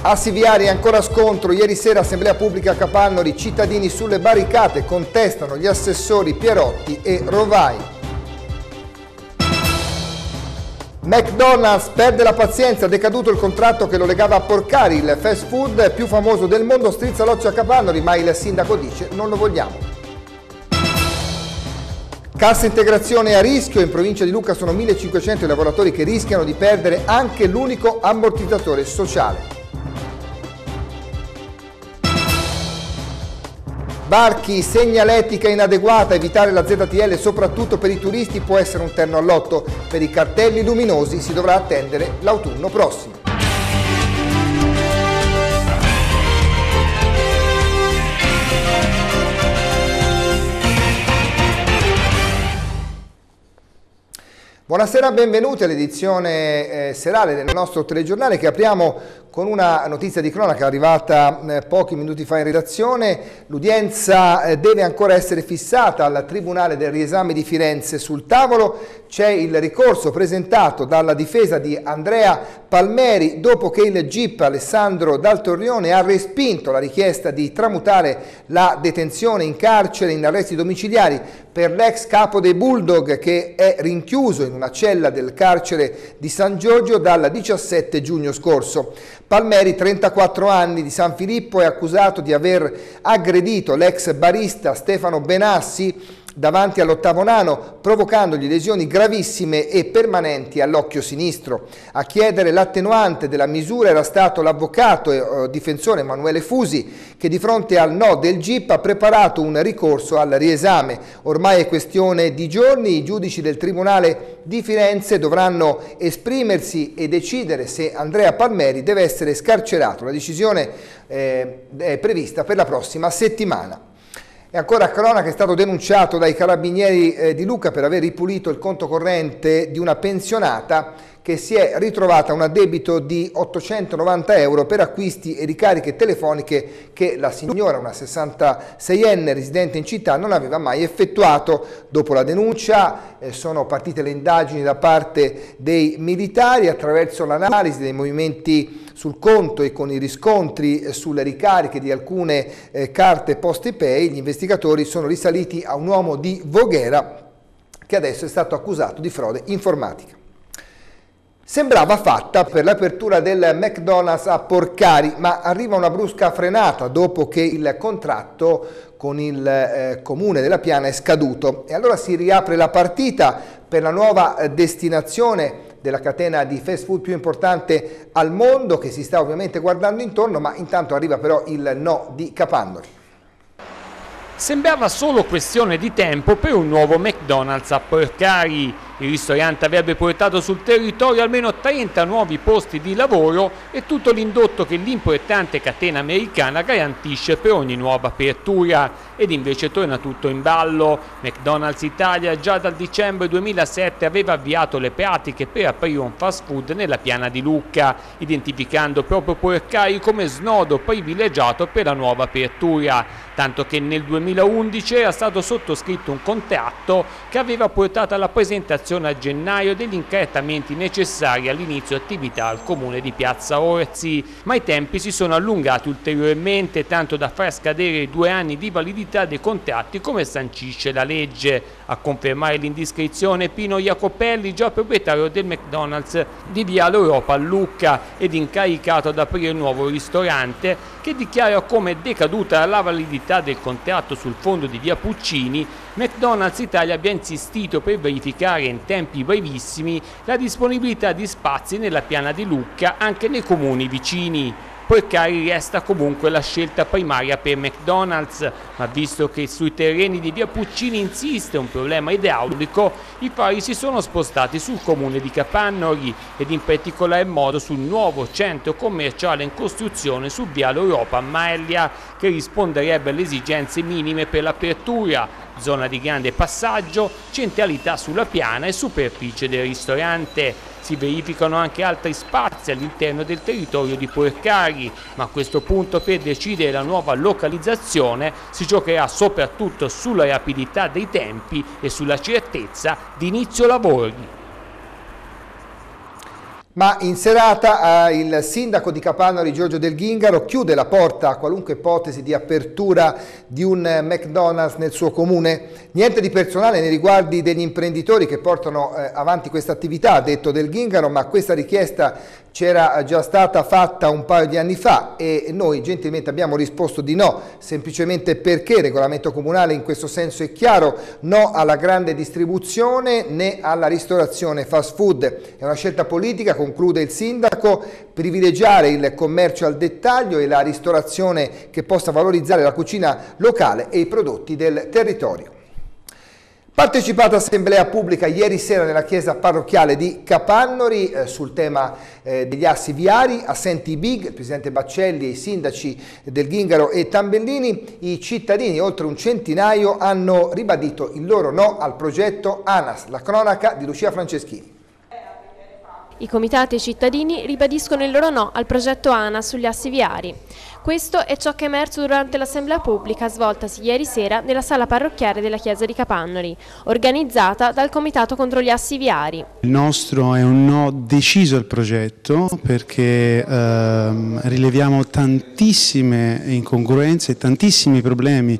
Assi viari, ancora scontro, ieri sera assemblea pubblica a Capannori, cittadini sulle barricate contestano gli assessori Pierotti e Rovai. McDonald's perde la pazienza, decaduto il contratto che lo legava a Porcari, il fast food più famoso del mondo strizza l'occhio a Capannori, ma il sindaco dice non lo vogliamo. Cassa integrazione a rischio, in provincia di Lucca sono 1500 i lavoratori che rischiano di perdere anche l'unico ammortizzatore sociale. Barchi, segnaletica inadeguata, evitare la ZTL soprattutto per i turisti può essere un terno al lotto, per i cartelli luminosi si dovrà attendere l'autunno prossimo. Buonasera, benvenuti all'edizione serale del nostro telegiornale che apriamo con una notizia di cronaca arrivata pochi minuti fa in redazione. L'udienza deve ancora essere fissata al Tribunale del Riesame di Firenze. Sul tavolo c'è il ricorso presentato dalla difesa di Andrea Palmeri dopo che il GIP Alessandro Dal Torrione ha respinto la richiesta di tramutare la detenzione in carcere in arresti domiciliari per l'ex capo dei Bulldog che è rinchiuso in una cella del carcere di San Giorgio dal 17 giugno scorso. Palmeri, 34 anni, di San Filippo, è accusato di aver aggredito l'ex barista Stefano Benassi davanti all'Ottavo Nano, provocandogli lesioni gravissime e permanenti all'occhio sinistro. A chiedere l'attenuante della misura era stato l'avvocato e difensore Emanuele Fusi, che di fronte al no del GIP ha preparato un ricorso al riesame. Ormai è questione di giorni, i giudici del Tribunale di Firenze dovranno esprimersi e decidere se Andrea Palmeri deve essere scarcerato. La decisione è prevista per la prossima settimana. E ancora cronaca, è stato denunciato dai carabinieri di Lucca per aver ripulito il conto corrente di una pensionata che si è ritrovata un addebito di 890 euro per acquisti e ricariche telefoniche che la signora, una 66enne residente in città, non aveva mai effettuato. Dopo la denuncia sono partite le indagini da parte dei militari attraverso l'analisi dei movimenti sul conto e con i riscontri sulle ricariche di alcune carte PostePay. Gli investigatori sono risaliti a un uomo di Voghera che adesso è stato accusato di frode informatica. Sembrava fatta per l'apertura del McDonald's a Porcari, ma arriva una brusca frenata dopo che il contratto con il comune della Piana è scaduto e allora si riapre la partita per la nuova destinazione della catena di fast food più importante al mondo, che si sta ovviamente guardando intorno, ma intanto arriva però il no di Capannori. Sembrava solo questione di tempo per un nuovo McDonald's a Porcari. Il ristorante avrebbe portato sul territorio almeno 30 nuovi posti di lavoro e tutto l'indotto che l'importante catena americana garantisce per ogni nuova apertura. Ed invece torna tutto in ballo. McDonald's Italia già dal dicembre 2007 aveva avviato le pratiche per aprire un fast food nella Piana di Lucca, identificando proprio Porcari come snodo privilegiato per la nuova apertura, tanto che nel 2011 era stato sottoscritto un contratto che aveva portato alla presentazione a gennaio degli incretamenti necessari all'inizio attività al comune di Piazza Orsi, ma i tempi si sono allungati ulteriormente, tanto da far scadere i 2 anni di validità dei contratti come sancisce la legge. A confermare l'indiscrezione Pino Jacopelli, già proprietario del McDonald's di Viale Europa a Lucca ed incaricato ad aprire il nuovo ristorante, che dichiara come decaduta la validità del contratto sul fondo di Via Puccini, McDonald's Italia abbia insistito per verificare in tempi brevissimi la disponibilità di spazi nella Piana di Lucca anche nei comuni vicini. Porcari resta comunque la scelta primaria per McDonald's, ma visto che sui terreni di Via Puccini insiste un problema idraulico, i fari si sono spostati sul comune di Capannori ed in particolar modo sul nuovo centro commerciale in costruzione su Viale Europa a Maeglia, che risponderebbe alle esigenze minime per l'apertura, zona di grande passaggio, centralità sulla piana e superficie del ristorante. Si verificano anche altri spazi all'interno del territorio di Porcari, ma a questo punto per decidere la nuova localizzazione si giocherà soprattutto sulla rapidità dei tempi e sulla certezza di inizio lavori. Ma in serata il sindaco di Capannori, Giorgio Del Ghingaro, chiude la porta a qualunque ipotesi di apertura di un McDonald's nel suo comune. Niente di personale nei riguardi degli imprenditori che portano avanti questa attività, ha detto Del Ghingaro, ma questa richiesta c'era già stata fatta un paio di anni fa e noi gentilmente abbiamo risposto di no, semplicemente perché il regolamento comunale in questo senso è chiaro: no alla grande distribuzione né alla ristorazione fast food. È una scelta politica, conclude il sindaco, privilegiare il commercio al dettaglio e la ristorazione che possa valorizzare la cucina locale e i prodotti del territorio. Partecipata assemblea pubblica ieri sera nella chiesa parrocchiale di Capannori sul tema degli assi viari, assenti i big, il presidente Baccelli e i sindaci Del Ghingaro e Tambellini. I cittadini, oltre un centinaio, hanno ribadito il loro no al progetto ANAS. La cronaca di Lucia Franceschini. I comitati e i cittadini ribadiscono il loro no al progetto ANAS sugli assi viari. Questo è ciò che è emerso durante l'assemblea pubblica svoltasi ieri sera nella sala parrocchiale della chiesa di Capannori, organizzata dal Comitato contro gli assi viari. Il nostro è un no deciso al progetto perché rileviamo tantissime incongruenze e tantissimi problemi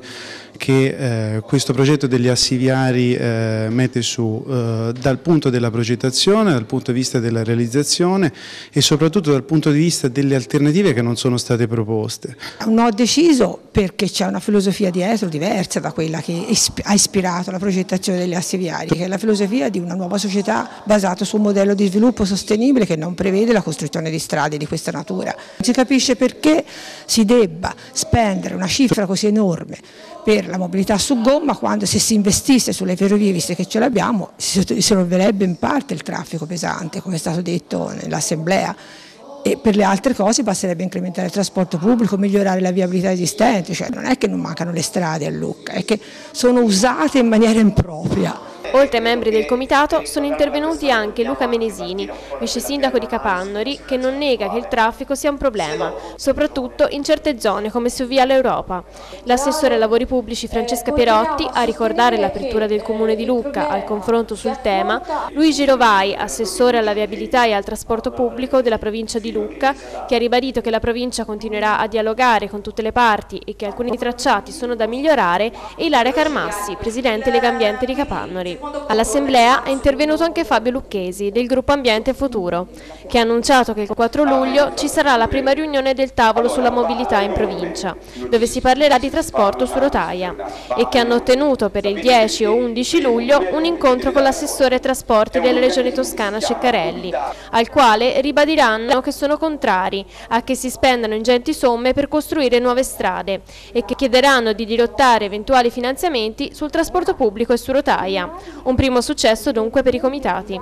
che questo progetto degli assi viari mette su dal punto della progettazione, dal punto di vista della realizzazione e soprattutto dal punto di vista delle alternative che non sono state proposte. Un no deciso perché c'è una filosofia dietro diversa da quella che ha ispirato la progettazione degli assi viari, che è la filosofia di una nuova società basata su un modello di sviluppo sostenibile che non prevede la costruzione di strade di questa natura. Non si capisce perché si debba spendere una cifra così enorme per la mobilità su gomma, quando se si investisse sulle ferrovie, visto che ce l'abbiamo, si risolverebbe in parte il traffico pesante, come è stato detto nell'assemblea, e per le altre cose basterebbe incrementare il trasporto pubblico, migliorare la viabilità esistente, cioè non è che non mancano le strade a Lucca, è che sono usate in maniera impropria. Oltre ai membri del comitato sono intervenuti anche Luca Menesini, vice sindaco di Capannori, che non nega che il traffico sia un problema, soprattutto in certe zone come su Via l'Europa. L'assessore ai lavori pubblici Francesca Pierotti, a ricordare l'apertura del comune di Lucca al confronto sul tema, Luigi Rovai, assessore alla viabilità e al trasporto pubblico della provincia di Lucca, che ha ribadito che la provincia continuerà a dialogare con tutte le parti e che alcuni tracciati sono da migliorare, e Ilaria Carmassi, presidente Legambiente di Capannori. All'assemblea è intervenuto anche Fabio Lucchesi del gruppo Ambiente Futuro, che ha annunciato che il 4 luglio ci sarà la prima riunione del tavolo sulla mobilità in provincia, dove si parlerà di trasporto su rotaia, e che hanno ottenuto per il 10 o 11 luglio un incontro con l'assessore ai trasporti della regione Toscana Ceccarelli, al quale ribadiranno che sono contrari a che si spendano ingenti somme per costruire nuove strade e che chiederanno di dirottare eventuali finanziamenti sul trasporto pubblico e su rotaia. Un primo successo dunque per i comitati.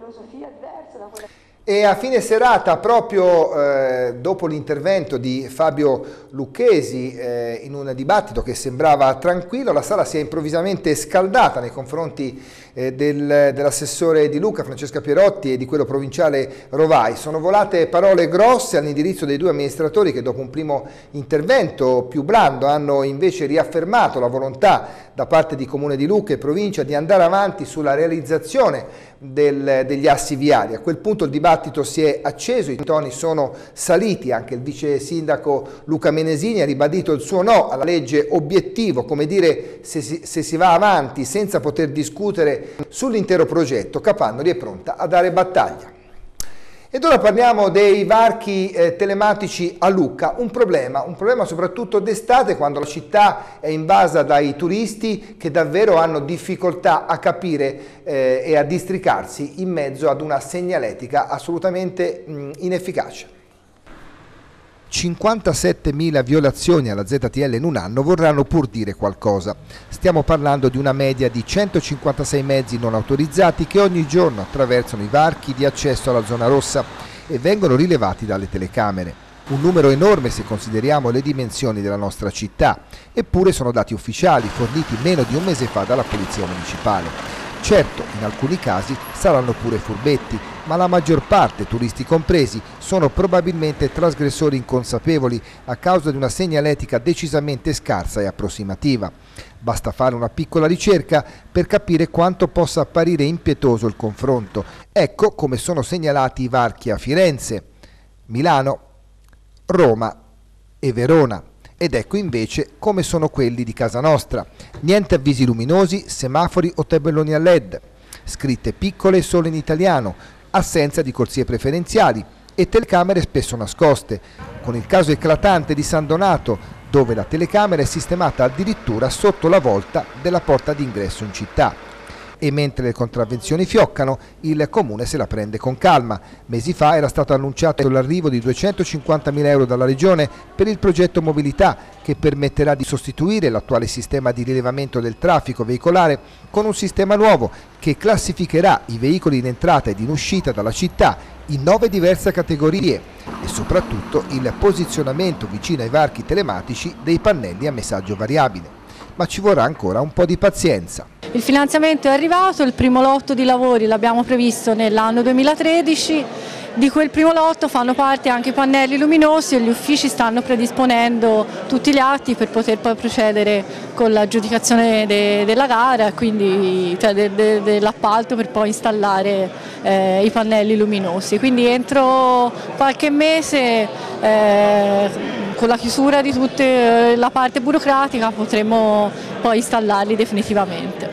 E a fine serata, proprio dopo l'intervento di Fabio Lucchesi in un dibattito che sembrava tranquillo, la sala si è improvvisamente scaldata nei confronti dell'assessore di Lucca, Francesca Pierotti, e di quello provinciale Rovai. Sono volate parole grosse all'indirizzo dei due amministratori che dopo un primo intervento più blando hanno invece riaffermato la volontà da parte di Comune di Lucca e provincia di andare avanti sulla realizzazione degli assi viari. A quel punto il dibattito si è acceso, i toni sono saliti, anche il vice sindaco Luca Menesini ha ribadito il suo no alla legge obiettivo, come dire se si va avanti senza poter discutere sull'intero progetto, Capannori è pronta a dare battaglia. Ed ora parliamo dei varchi telematici a Lucca, un problema soprattutto d'estate, quando la città è invasa dai turisti che davvero hanno difficoltà a capire e a districarsi in mezzo ad una segnaletica assolutamente inefficace. 57.000 violazioni alla ZTL in un anno vorranno pur dire qualcosa. Stiamo parlando di una media di 156 mezzi non autorizzati che ogni giorno attraversano i varchi di accesso alla zona rossa e vengono rilevati dalle telecamere. Un numero enorme se consideriamo le dimensioni della nostra città, eppure sono dati ufficiali forniti meno di un mese fa dalla Polizia Municipale. Certo, in alcuni casi saranno pure furbetti, ma la maggior parte, turisti compresi, sono probabilmente trasgressori inconsapevoli a causa di una segnaletica decisamente scarsa e approssimativa. Basta fare una piccola ricerca per capire quanto possa apparire impietoso il confronto. Ecco come sono segnalati i varchi a Firenze, Milano, Roma e Verona. Ed ecco invece come sono quelli di casa nostra. Niente avvisi luminosi, semafori o tabelloni a LED, scritte piccole solo in italiano, assenza di corsie preferenziali e telecamere spesso nascoste, con il caso eclatante di San Donato, dove la telecamera è sistemata addirittura sotto la volta della porta d'ingresso in città. E mentre le contravvenzioni fioccano, il comune se la prende con calma. Mesi fa era stato annunciato l'arrivo di 250.000 euro dalla regione per il progetto mobilità, che permetterà di sostituire l'attuale sistema di rilevamento del traffico veicolare con un sistema nuovo che classificherà i veicoli in entrata ed in uscita dalla città in 9 diverse categorie e soprattutto il posizionamento vicino ai varchi telematici dei pannelli a messaggio variabile. Ma ci vorrà ancora un po' di pazienza. Il finanziamento è arrivato, il primo lotto di lavori l'abbiamo previsto nell'anno 2013, di quel primo lotto fanno parte anche i pannelli luminosi e gli uffici stanno predisponendo tutti gli atti per poter poi procedere con l'aggiudicazione della gara, quindi cioè dell'appalto per poi installare i pannelli luminosi. Quindi entro qualche mese, con la chiusura di tutta la parte burocratica, potremo poi installarli definitivamente.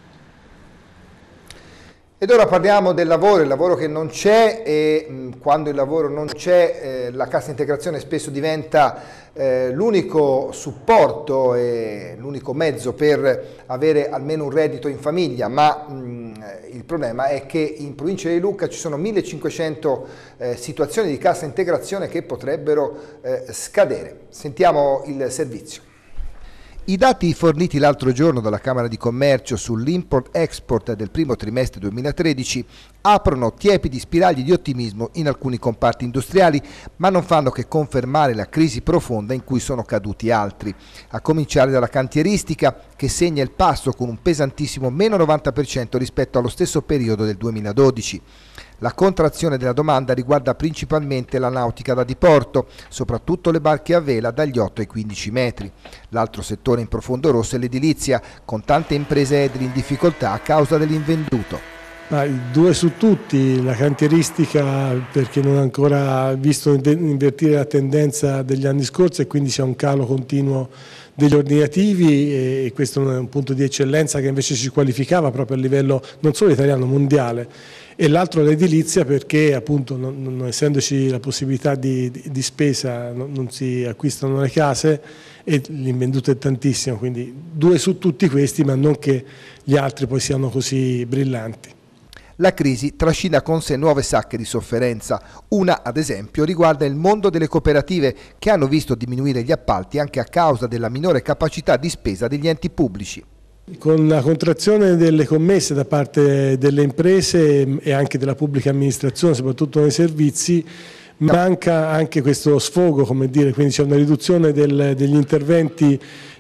Ed ora parliamo del lavoro, il lavoro che non c'è, e quando il lavoro non c'è la cassa integrazione spesso diventa l'unico supporto e l'unico mezzo per avere almeno un reddito in famiglia, ma il problema è che in provincia di Lucca ci sono 1500 situazioni di cassa integrazione che potrebbero scadere. Sentiamo il servizio. I dati forniti l'altro giorno dalla Camera di Commercio sull'import-export del primo trimestre 2013 aprono tiepidi spiragli di ottimismo in alcuni comparti industriali, ma non fanno che confermare la crisi profonda in cui sono caduti altri, a cominciare dalla cantieristica, che segna il passo con un pesantissimo meno 90% rispetto allo stesso periodo del 2012. La contrazione della domanda riguarda principalmente la nautica da diporto, soprattutto le barche a vela dagli 8 ai 15 metri. L'altro settore in profondo rosso è l'edilizia, con tante imprese edili in difficoltà a causa dell'invenduto. Due su tutti, la cantieristica perché non ha ancora visto invertire la tendenza degli anni scorsi e quindi c'è un calo continuo degli ordinativi, e questo è un punto di eccellenza che invece ci qualificava proprio a livello non solo italiano, mondiale. E l'altro l'edilizia perché appunto non essendoci la possibilità di spesa non si acquistano le case e l'invenduto è tantissimo, quindi due su tutti questi, ma non che gli altri poi siano così brillanti. La crisi trascina con sé nuove sacche di sofferenza. Una, ad esempio, riguarda il mondo delle cooperative, che hanno visto diminuire gli appalti anche a causa della minore capacità di spesa degli enti pubblici. Con la contrazione delle commesse da parte delle imprese e anche della pubblica amministrazione, soprattutto nei servizi, manca anche questo sfogo, come dire, quindi c'è una riduzione degli interventi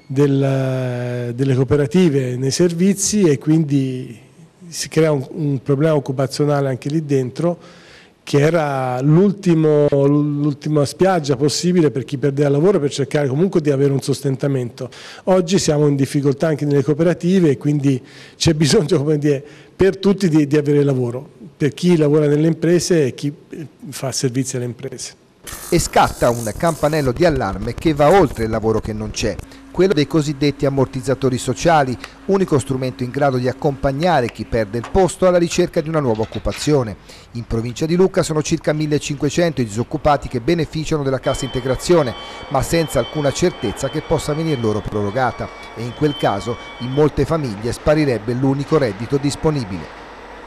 delle cooperative nei servizi e quindi si crea un problema occupazionale anche lì dentro, che era l'ultima spiaggia possibile per chi perdeva lavoro, per cercare comunque di avere un sostentamento. Oggi siamo in difficoltà anche nelle cooperative e quindi c'è bisogno, come dire, per tutti di avere lavoro, per chi lavora nelle imprese e chi fa servizi alle imprese. E scatta un campanello di allarme che va oltre il lavoro che non c'è, quello dei cosiddetti ammortizzatori sociali, unico strumento in grado di accompagnare chi perde il posto alla ricerca di una nuova occupazione. In provincia di Lucca sono circa 1500 i disoccupati che beneficiano della cassa integrazione, ma senza alcuna certezza che possa venir loro prorogata, e in quel caso in molte famiglie sparirebbe l'unico reddito disponibile.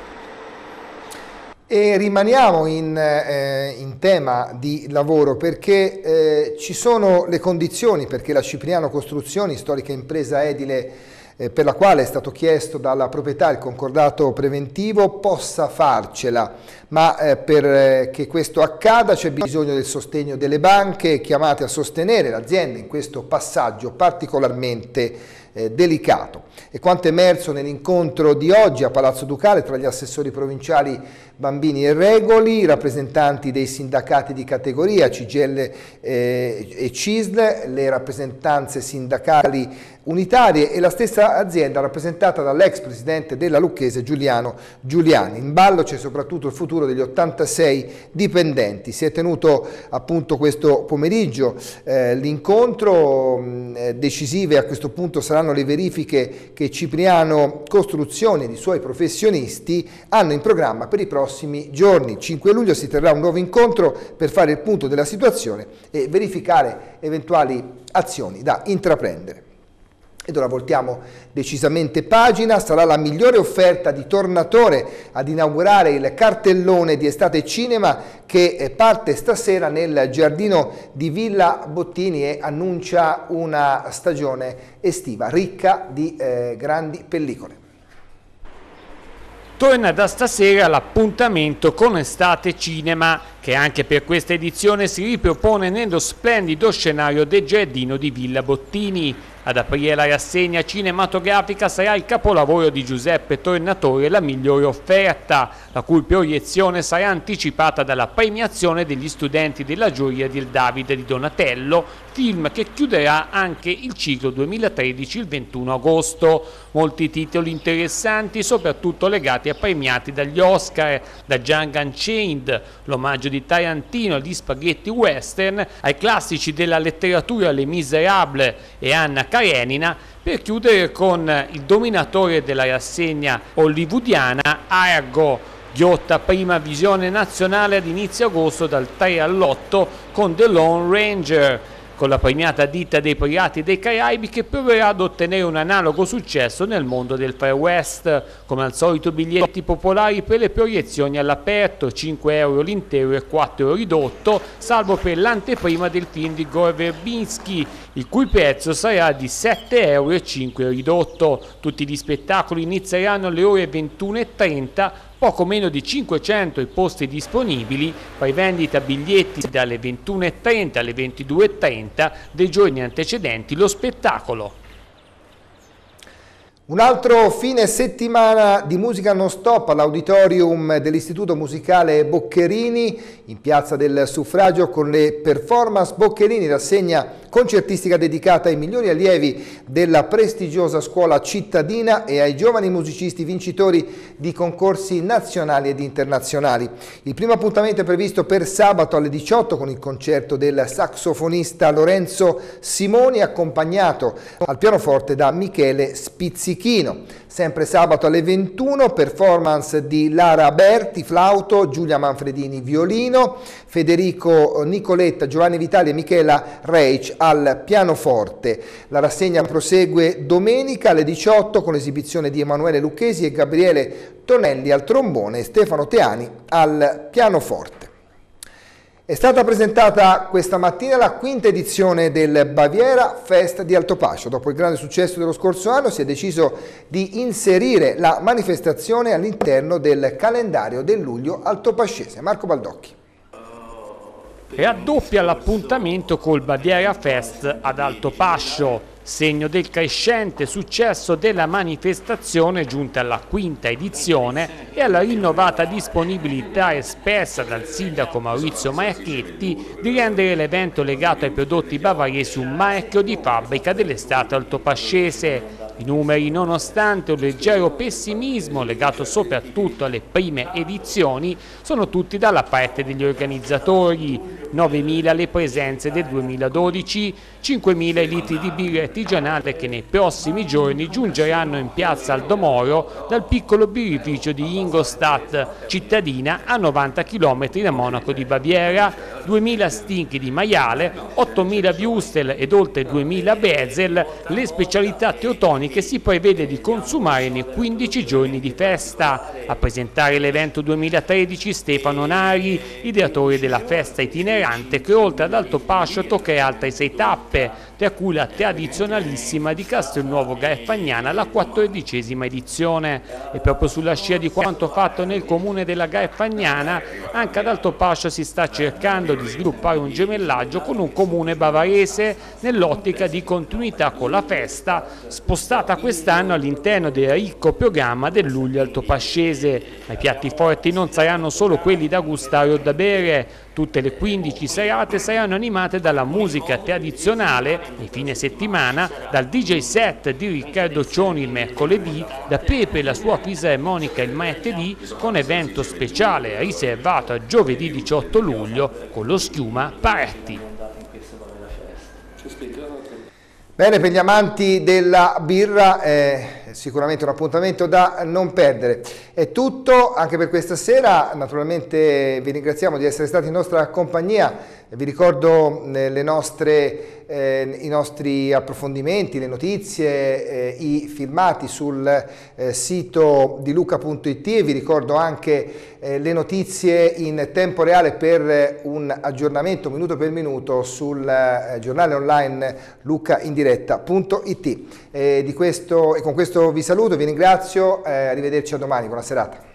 E rimaniamo in tema di lavoro perché ci sono le condizioni perché la Cipriano Costruzioni, storica impresa edile per la quale è stato chiesto dalla proprietà il concordato preventivo, possa farcela, ma per che questo accada c'è bisogno del sostegno delle banche chiamate a sostenere l'azienda in questo passaggio particolarmente delicato. E quanto emerso nell'incontro di oggi a Palazzo Ducale tra gli assessori provinciali Bambini e Regoli, i rappresentanti dei sindacati di categoria CGIL e CISL, le rappresentanze sindacali unitarie e la stessa azienda rappresentata dall'ex presidente della Lucchese Giuliano Giuliani. In ballo c'è soprattutto il futuro degli 86 dipendenti. Si è tenuto appunto questo pomeriggio l'incontro. Decisive a questo punto saranno le verifiche che Cipriano Costruzioni e i suoi professionisti hanno in programma per i prossimi giorni. Il 5 luglio si terrà un nuovo incontro per fare il punto della situazione e verificare eventuali azioni da intraprendere. Ed ora voltiamo decisamente pagina. Sarà la migliore offerta di Tornatore ad inaugurare il cartellone di Estate Cinema che parte stasera nel giardino di Villa Bottini e annuncia una stagione estiva ricca di grandi pellicole. Torna da stasera l'appuntamento con Estate Cinema, che anche per questa edizione si ripropone nello splendido scenario del giardino di Villa Bottini. Ad aprire la rassegna cinematografica sarà il capolavoro di Giuseppe Tornatore, La migliore offerta, la cui proiezione sarà anticipata dalla premiazione degli studenti della giuria del Davide di Donatello, film che chiuderà anche il ciclo 2013 il 21 agosto. Molti titoli interessanti, soprattutto legati a premiati dagli Oscar, da Django Unchained, l'omaggio di Tarantino agli spaghetti western, ai classici della letteratura Les Miserables e Anna Karenina, per chiudere con il dominatore della rassegna hollywoodiana Argo, ghiotta prima visione nazionale ad inizio agosto dal 3 all'8 con The Lone Ranger, con la premiata ditta dei Pirati dei Caraibi che proverà ad ottenere un analogo successo nel mondo del Far West. Come al solito biglietti popolari per le proiezioni all'aperto, 5 euro l'intero e 4 euro ridotto, salvo per l'anteprima del film di Gore Verbinski, il cui prezzo sarà di 7 euro e 5 euro ridotto. Tutti gli spettacoli inizieranno alle ore 21:30, poco meno di 500 i posti disponibili, poi vendita biglietti dalle 21:30 alle 22:30 dei giorni antecedenti lo spettacolo. Un altro fine settimana di musica non stop all'auditorium dell'Istituto Musicale Boccherini in Piazza del Suffragio con le performance Boccherini, rassegna concertistica dedicata ai migliori allievi della prestigiosa scuola cittadina e ai giovani musicisti vincitori di concorsi nazionali ed internazionali. Il primo appuntamento è previsto per sabato alle 18 con il concerto del saxofonista Lorenzo Simoni accompagnato al pianoforte da Michele Spizzichino. Sempre sabato alle 21 performance di Lara Berti flauto, Giulia Manfredini violino, Federico Nicoletta, Giovanni Vitali e Michela Reich al pianoforte. La rassegna prosegue domenica alle 18 con l'esibizione di Emanuele Lucchesi e Gabriele Tonelli al trombone e Stefano Teani al pianoforte. È stata presentata questa mattina la quinta edizione del Baviera Fest di Altopascio. Dopo il grande successo dello scorso anno si è deciso di inserire la manifestazione all'interno del calendario del luglio altopascese. Marco Baldocchi. Raddoppia l'appuntamento col Baviera Fest ad Altopascio, segno del crescente successo della manifestazione giunta alla quinta edizione e alla rinnovata disponibilità espressa dal sindaco Maurizio Marchetti di rendere l'evento legato ai prodotti bavaresi un marchio di fabbrica dell'estate altopascese. I numeri, nonostante un leggero pessimismo legato soprattutto alle prime edizioni, sono tutti dalla parte degli organizzatori. 9.000 le presenze del 2012, 5.000 i litri di birra artigianale che nei prossimi giorni giungeranno in piazza Aldomoro dal piccolo birrificio di Ingolstadt, cittadina a 90 km da Monaco di Baviera, 2.000 stinchi di maiale, 8.000 würstel ed oltre 2.000 bezel, le specialità teutoniche che si prevede di consumare nei 15 giorni di festa. A presentare l'evento 2013 Stefano Nari, ideatore della festa itinerante che oltre ad Altopascio toccherà altre 6 tappe, tra cui la tradizionalissima di Castelnuovo Garfagnana, la 14ª edizione. E proprio sulla scia di quanto fatto nel comune della Garfagnana, anche ad Altopascio si sta cercando di sviluppare un gemellaggio con un comune bavarese nell'ottica di continuità con la festa, spostata quest'anno all'interno del ricco programma del luglio altopascese. Ma i piatti forti non saranno solo quelli da gustare o da bere. Tutte le 15 serate saranno animate dalla musica tradizionale e fine settimana dal DJ set di Riccardo Cioni il mercoledì, da Pepe e la sua fisarmonica il martedì, con evento speciale riservato a giovedì 18 luglio con lo Schiuma Party. Bene, per gli amanti della birra sicuramente un appuntamento da non perdere. È tutto anche per questa sera, naturalmente vi ringraziamo di essere stati in nostra compagnia, vi ricordo i nostri approfondimenti, le notizie, i filmati sul sito di Lucca.it e vi ricordo anche le notizie in tempo reale per un aggiornamento minuto per minuto sul giornale online luccaindiretta.it. E con questo vi saluto, vi ringrazio, arrivederci a domani, buona serata.